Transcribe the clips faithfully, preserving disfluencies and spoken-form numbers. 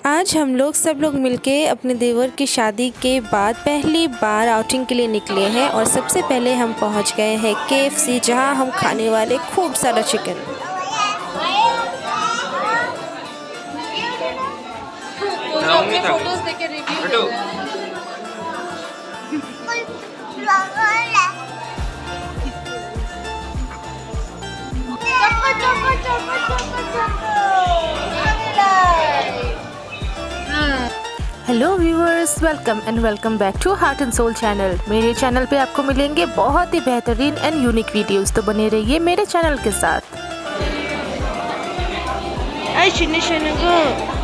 आज हम लोग सब लोग मिलके अपने देवर की शादी के बाद पहली बार आउटिंग के लिए निकले हैं और सबसे पहले हम पहुंच गए हैं के एफ सी, जहां हम खाने वाले खूब सारा chicken. Hello viewers, welcome and welcome back to heart and soul channel. मेरे चैनल पे आपको मिलेंगे बहुत ही बेहतरीन एंड यूनिक वीडियोस, तो बने रहिए मेरे चैनल के साथ। आई शिनी शिनी को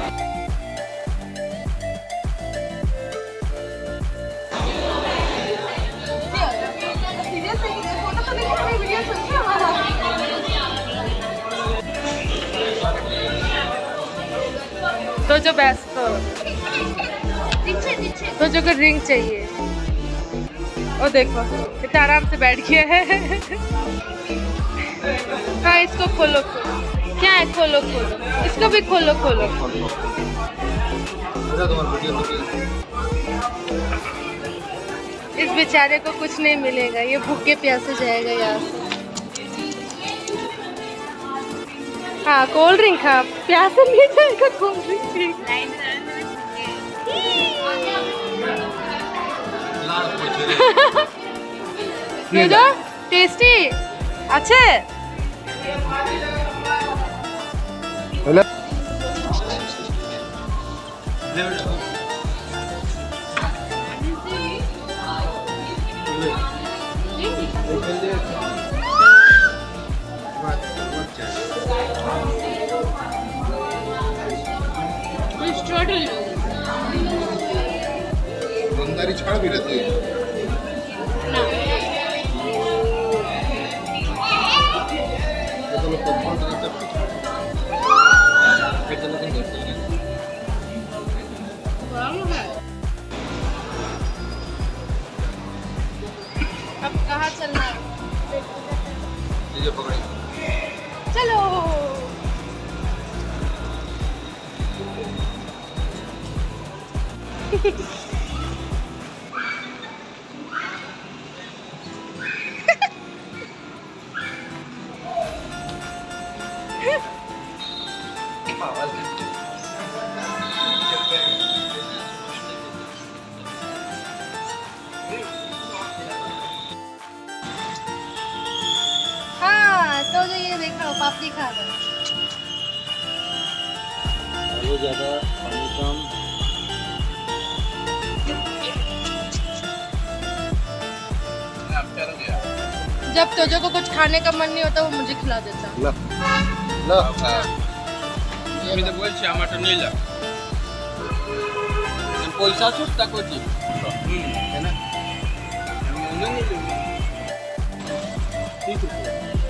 तो जो बेस्ट तो जो को रिंग चाहिए, और देखो कितना आराम से बैठ गया है। हाँ, इसको खोलो खोलो, क्या है, खोलो खोलो, इसको भी खोलो खोलो। इस बेचारे को कुछ नहीं मिलेगा, ये भूखे प्यासे जाएगा यहाँ से। हाँ, कोल्ड ड्रिंक, हाँ प्यासे नहीं जाएगा कोल्ड ड्रिंक। ये जो टेस्टी अच्छे। रंगदारी छाड़ भी रहती है ना। तो लोग पॉपकॉर्न करते हैं, कितने लोग करते हैं। अब कहाँ चलना है? ये पकड़े, चलो। हाँ, तो जो ये देखा हो, पापड़ी खा रहे हैं। आलू ज़्यादा, पानी कम। जब तोजो को कुछ खाने का मन नहीं होता, वो मुझे खिला देता। ला, ला। मी तो बोल छी टमाटर नहीं ला। पैसा सुस्ता को जी। है ना? हम नहीं ले। ठीक है।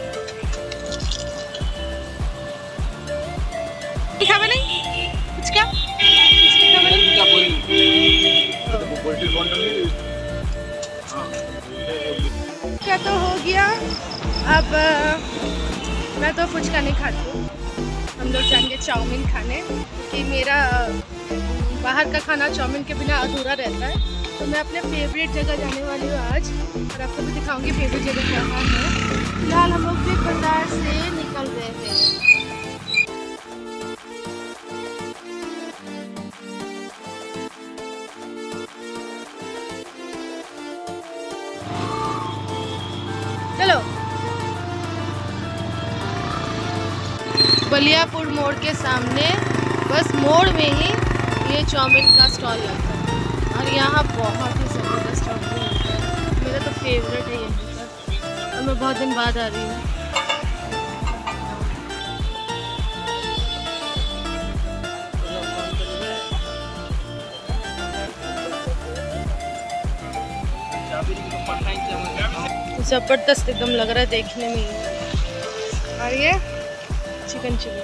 खावे नहीं? कुछ क्या? कुछ खावे नहीं? क्या बोलूं? तो पोल्ट्री कौन नहीं? हाँ। क्या तो हो गया। अब मैं तो फुचका नहीं खाती हूँ, हम लोग जाएंगे चाउमीन खाने, कि मेरा बाहर का खाना चाउमीन के बिना अधूरा रहता है। तो मैं अपने फेवरेट जगह जाने वाली हूँ आज, और आपको भी दिखाऊंगी फेवरेट जगह कहाँ है। फिलहाल हम लोग बिग बाजार से निकल रहे हैं। चलो, बलियापुर मोड़ के सामने, बस मोड़ में ही ये चाउमीन का स्टॉल लगता है, और यहाँ बहुत ही ज़बरदस्त चाउमीन लगता है। मेरा तो फेवरेट है यहाँ पर, और मैं बहुत दिन बाद आ रही हूँ। ज़बरदस्त एकदम लग रहा है देखने में। और ये चिकन चिली,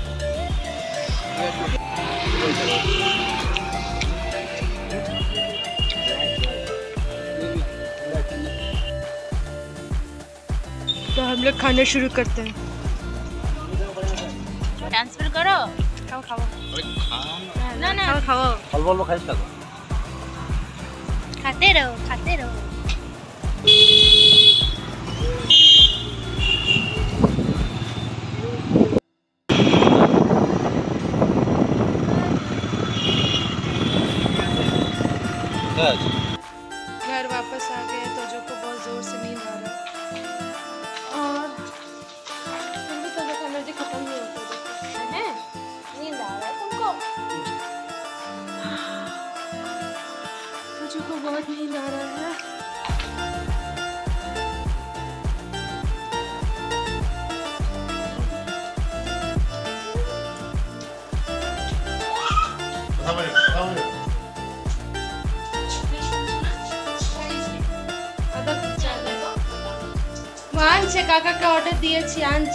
तो हम लोग खाना शुरू करते हैं। ट्रांसफर करो। खाओ खाओ। अरे खाओ ना ना ना खाओ অল্প অল্প খাইস থাকো। खाते रहो खाते रहो। घर वापस आ गए तो जो को बहुत जोर से नींद आ रहा है और फिर भी तो जो एनर्जी खत्म नहीं होती है। नींद आ रहा है तुमको? तुझे को बहुत नींद आ रहा है। आंच काका का ऑर्डर दिए छी आंच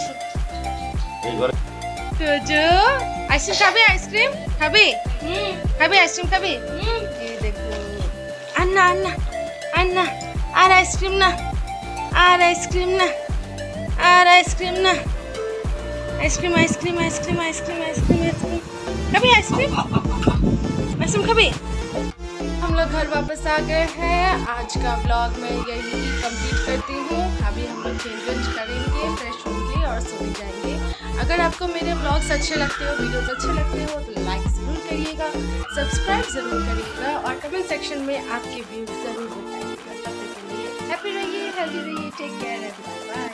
तो जो आइसक्रीम खाबे आइसक्रीम खाबे खाबे आइसक्रीम खाबे ये देखो अन्ना अन्ना अन्ना आर आइसक्रीम ना आर आइसक्रीम ना आर आइसक्रीम ना ice cream ice cream ice cream ice cream ice cream ice cream खाबे आइसक्रीम आइसक्रीम खाबे। हम लोग घर वापस आ गए हैं। आज का व्लॉग मैं यही कंप्लीट करती हूँ। अभी हम लोग चेंज वेंज करेंगे, फ्रेश होंगे और सो भी जाएंगे। अगर आपको मेरे व्लॉग्स अच्छे लगते हो, वीडियोस अच्छे लगते हो तो लाइक ज़रूर करिएगा, सब्सक्राइब ज़रूर करिएगा और कमेंट सेक्शन में आपके व्यूज़ ज़रूर बताइएगा। तब तक के लिए हैप्पी रहिए, हेल्दी रहिए, take care and bye bye.